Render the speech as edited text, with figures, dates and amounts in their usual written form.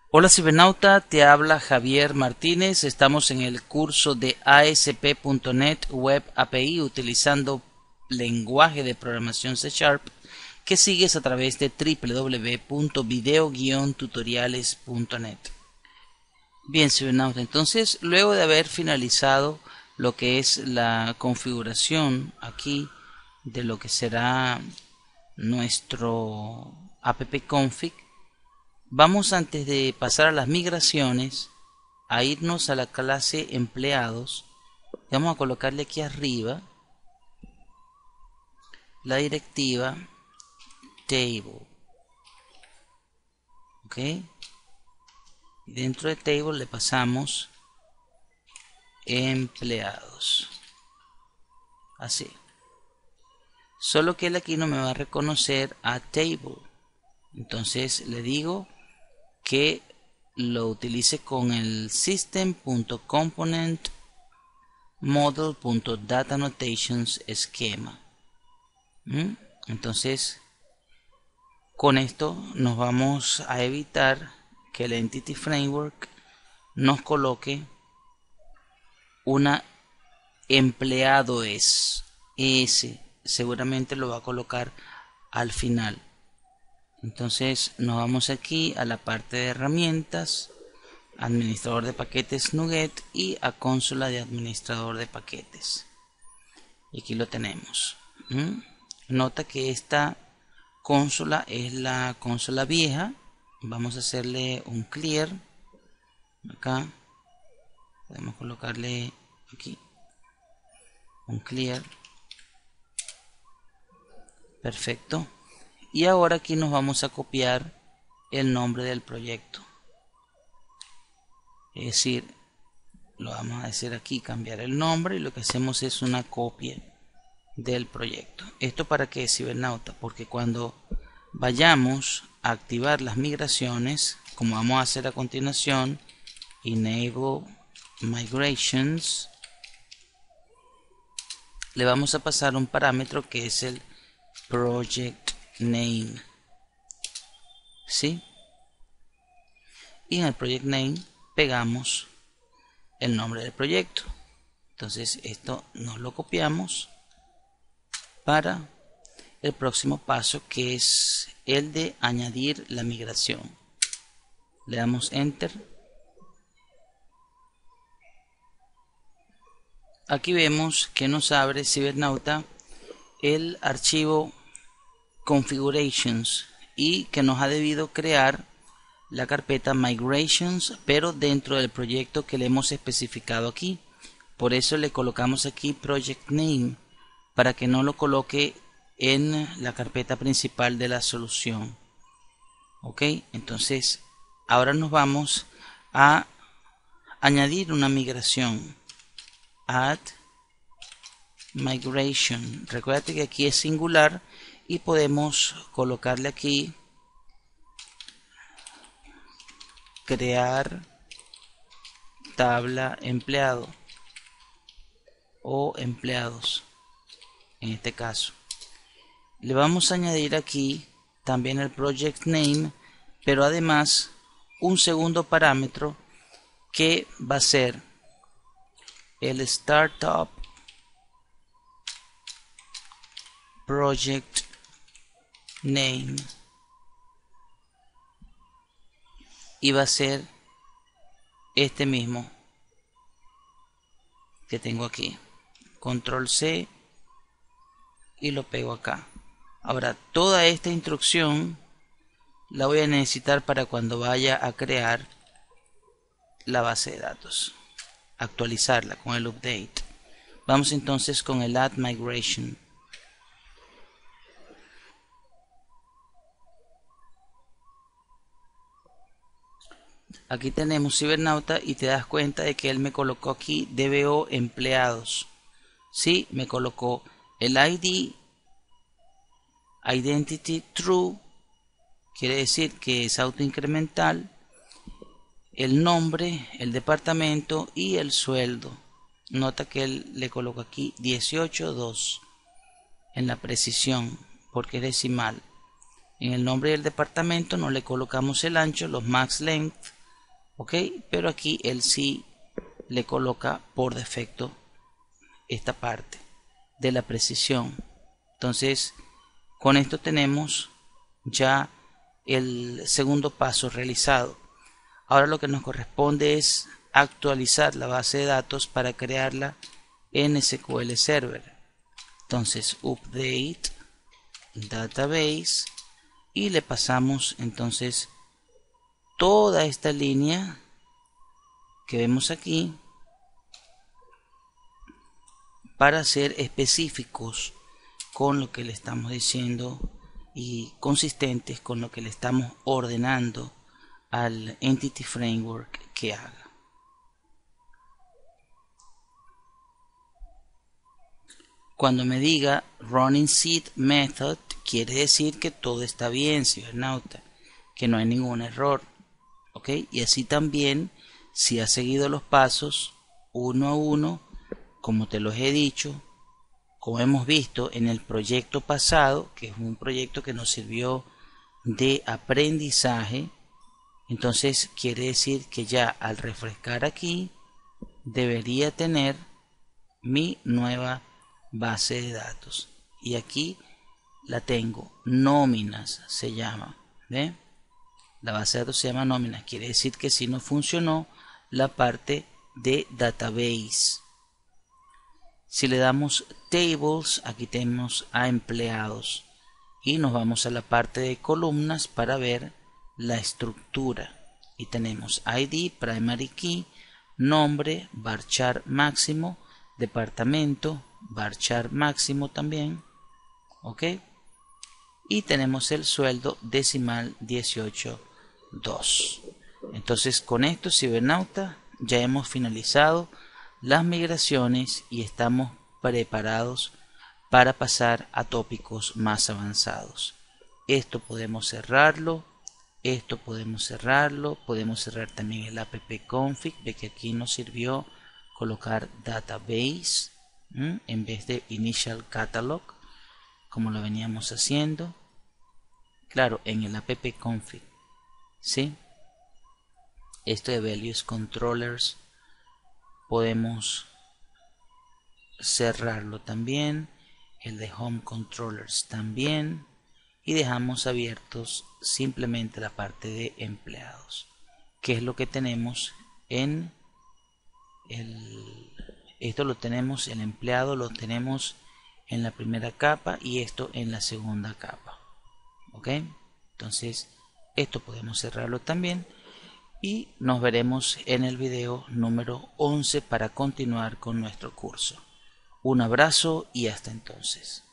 Hola cibernauta, te habla Javier Martínez. Estamos en el curso de ASP.NET Web API utilizando lenguaje de programación C# que sigues a través de www.video-tutoriales.net. Bien cibernauta, entonces luego de haber finalizado lo que es la configuración aquí de lo que será nuestro appconfig, vamos, antes de pasar a las migraciones, a irnos a la clase empleados. Vamos a colocarle aquí arriba la directiva table, ok, y dentro de table le pasamos empleados, así. Solo que él aquí no me va a reconocer a table, entonces le digo que lo utilice con el system.component model.dataannotations esquema. Entonces con esto nos vamos a evitar que el Entity Framework nos coloque una empleado es ese, seguramente lo va a colocar al final. Entonces nos vamos aquí a la parte de herramientas, administrador de paquetes NuGet y a consola de administrador de paquetes. Y aquí lo tenemos. Nota que esta consola es la consola vieja. Vamos a hacerle un clear. Acá podemos colocarle aquí un clear. Perfecto. Y ahora aquí nos vamos a copiar el nombre del proyecto. Es decir, lo vamos a hacer aquí, cambiar el nombre, y lo que hacemos es una copia del proyecto. ¿Esto para qué, cibernauta? Porque cuando vayamos a activar las migraciones, como vamos a hacer a continuación, enable migrations, le vamos a pasar un parámetro que es el project name, ¿sí? Y en el project name pegamos el nombre del proyecto. Entonces esto nos lo copiamos para el próximo paso, que es el de añadir la migración. Le damos enter. Aquí vemos que nos abre, cibernauta, el archivo configurations y que nos ha debido crear la carpeta migrations, pero dentro del proyecto que le hemos especificado aquí. Por eso le colocamos aquí project name, para que no lo coloque en la carpeta principal de la solución. Ok, entonces ahora nos vamos a añadir una migración. Add migration. Recuerda que aquí es singular y podemos colocarle aquí crear tabla empleado o empleados. En este caso le vamos a añadir aquí también el project name, pero además un segundo parámetro que va a ser el startup project name, y va a ser este mismo que tengo aquí. Control C y lo pego acá. Ahora toda esta instrucción la voy a necesitar para cuando vaya a crear la base de datos, actualizarla con el update. Vamos entonces con el add migration. Aquí tenemos cibernauta y te das cuenta de que él me colocó aquí DBO empleados. Sí, me colocó el ID identity true, quiere decir que es autoincremental, el nombre, el departamento y el sueldo. Nota que él le coloca aquí 18.2 en la precisión, porque es decimal. En el nombre del departamento no le colocamos el ancho, los max length, ok, pero aquí él sí le coloca por defecto esta parte de la precisión. Entonces con esto tenemos ya el segundo paso realizado. Ahora lo que nos corresponde es actualizar la base de datos para crearla en SQL Server. Entonces update database y le pasamos entonces toda esta línea que vemos aquí para ser específicos con lo que le estamos diciendo y consistentes con lo que le estamos ordenando al Entity Framework que haga. Cuando me diga Running Seed Method, quiere decir que todo está bien, cibernauta, que no hay ningún error. ¿Ok? Y así también, si has seguido los pasos uno a uno, como te los he dicho, como hemos visto en el proyecto pasado, que es un proyecto que nos sirvió de aprendizaje, entonces quiere decir que ya al refrescar aquí debería tener mi nueva base de datos. Y aquí la tengo, nóminas se llama, ¿ve? La base de datos se llama nóminas, quiere decir que si no funcionó la parte de database. Si le damos tables, aquí tenemos a empleados y nos vamos a la parte de columnas para ver la estructura y tenemos ID, primary key, nombre, varchar máximo, departamento, varchar máximo también, ok, y tenemos el sueldo decimal 18.2. Entonces con esto, cibernauta, ya hemos finalizado las migraciones y estamos preparados para pasar a tópicos más avanzados. Esto podemos cerrarlo, podemos cerrar también el app config, de que aquí nos sirvió colocar database en vez de initial catalog como lo veníamos haciendo, claro, en el app config, ¿sí? Esto de values controllers podemos cerrarlo también, el de home controllers también, y dejamos abiertos simplemente la parte de empleados, que es lo que tenemos en esto lo tenemos, el empleado lo tenemos en la primera capa y esto en la segunda capa, ok. Entonces esto podemos cerrarlo también y nos veremos en el video número 11 para continuar con nuestro curso. Un abrazo y hasta entonces.